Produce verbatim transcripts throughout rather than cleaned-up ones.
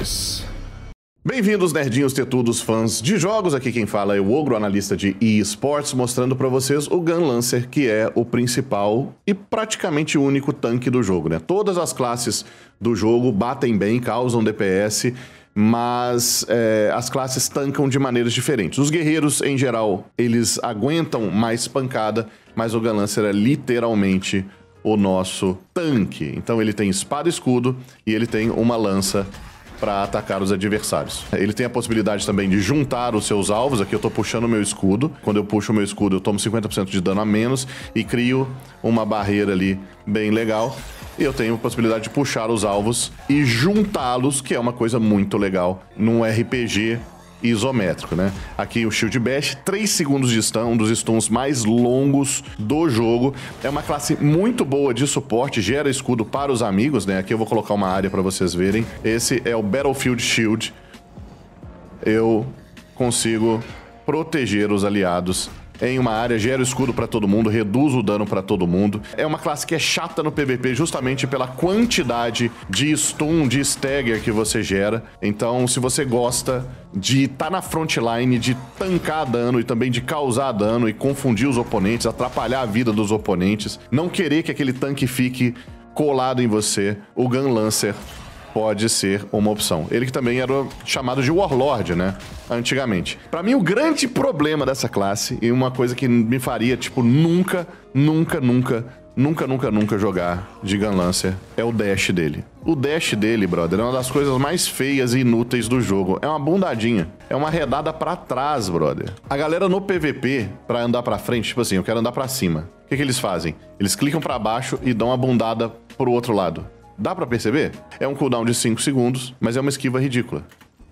nós. Bem-vindos, nerdinhos tetudos, fãs de jogos. Aqui quem fala é o Ogro, analista de eSports, mostrando pra vocês o Gun Lancer, que é o principal e praticamente único tanque do jogo, né? Todas as classes do jogo batem bem, causam D P S, mas é, as classes tancam de maneiras diferentes. Os guerreiros, em geral, eles aguentam mais pancada, mas o Gun Lancer é literalmente o nosso tanque. Então ele tem espada e escudo e ele tem uma lança para atacar os adversários. Ele tem a possibilidade também de juntar os seus alvos. Aqui eu tô puxando o meu escudo. Quando eu puxo o meu escudo, eu tomo cinquenta por cento de dano a menos e crio uma barreira ali bem legal. E eu tenho a possibilidade de puxar os alvos e juntá-los, que é uma coisa muito legal num R P G isométrico, né? Aqui o Shield Bash, três segundos de stun, um dos stuns mais longos do jogo. É uma classe muito boa de suporte, gera escudo para os amigos, né? Aqui eu vou colocar uma área para vocês verem. Esse é o Battlefield Shield. Eu consigo proteger os aliados em uma área, gera escudo pra todo mundo, reduz o dano pra todo mundo. É uma classe que é chata no P V P justamente pela quantidade de stun, de stagger que você gera. Então, se você gosta de estar tá na frontline, de tancar dano e também de causar dano e confundir os oponentes, atrapalhar a vida dos oponentes, não querer que aquele tanque fique colado em você, o Gun Lancer pode ser uma opção. Ele que também era chamado de Warlord, né? Antigamente. Pra mim, o grande problema dessa classe, e uma coisa que me faria, tipo, nunca, nunca, nunca, nunca, nunca, nunca jogar de Gun Lancer, é o dash dele. O dash dele, brother, é uma das coisas mais feias e inúteis do jogo. É uma bundadinha. É uma arredada pra trás, brother. A galera no P V P, pra andar pra frente, tipo assim, eu quero andar pra cima. O que que eles fazem? Eles clicam pra baixo e dão uma bundada pro outro lado. Dá pra perceber? É um cooldown de cinco segundos, mas é uma esquiva ridícula.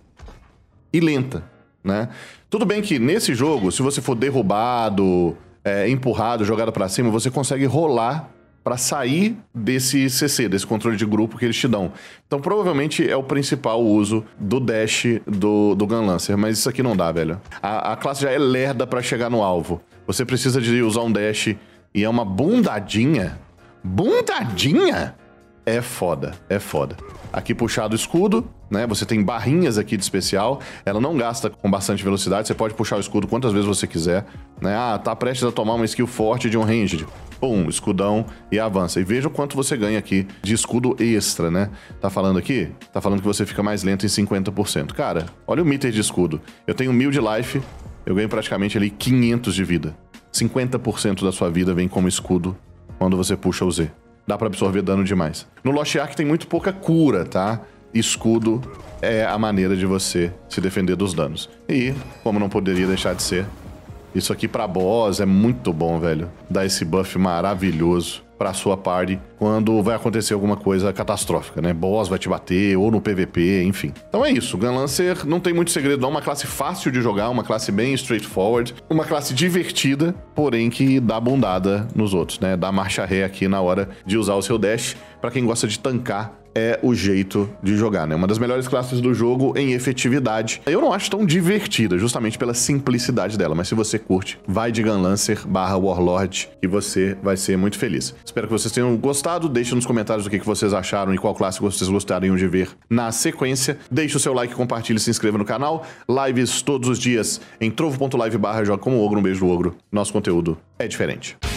E lenta, né? Tudo bem que nesse jogo, se você for derrubado, é, empurrado, jogado pra cima, você consegue rolar pra sair desse C C, desse controle de grupo que eles te dão. Então provavelmente é o principal uso do dash do, do Gun Lancer, mas isso aqui não dá, velho. A, a classe já é lerda pra chegar no alvo. Você precisa de usar um dash e é uma bundadinha. Bundadinha? É foda, é foda. Aqui puxado o escudo, né? Você tem barrinhas aqui de especial. Ela não gasta com bastante velocidade. Você pode puxar o escudo quantas vezes você quiser, né? Ah, tá prestes a tomar uma skill forte de um ranged. Pum, escudão e avança. E veja o quanto você ganha aqui de escudo extra, né? Tá falando aqui? Tá falando que você fica mais lento em cinquenta por cento. Cara, olha o meter de escudo. Eu tenho mil de life, eu ganho praticamente ali quinhentos de vida. cinquenta por cento da sua vida vem como escudo quando você puxa o Z. Dá pra absorver dano demais. No Lost Ark tem muito pouca cura, tá? Escudo é a maneira de você se defender dos danos. E, como não poderia deixar de ser, isso aqui pra boss é muito bom, velho. Dá esse buff maravilhoso pra sua party quando vai acontecer alguma coisa catastrófica, né? Boss vai te bater, ou no P V P, enfim. Então é isso, Gun Lancer não tem muito segredo não, uma classe fácil de jogar, uma classe bem straightforward, uma classe divertida, porém que dá bundada nos outros, né? Dá marcha ré aqui na hora de usar o seu dash. Pra quem gosta de tancar, é o jeito de jogar, né? Uma das melhores classes do jogo em efetividade. Eu não acho tão divertida, justamente pela simplicidade dela, mas se você curte, vai de Gun Lancer barra Warlord e você vai ser muito feliz. Espero que vocês tenham gostado, deixe nos comentários o que vocês acharam e qual classe vocês gostariam de ver na sequência. Deixe o seu like, compartilhe e se inscreva no canal. Lives todos os dias em trovo ponto live barra joga como ogro. Um beijo do ogro. Nosso conteúdo é diferente.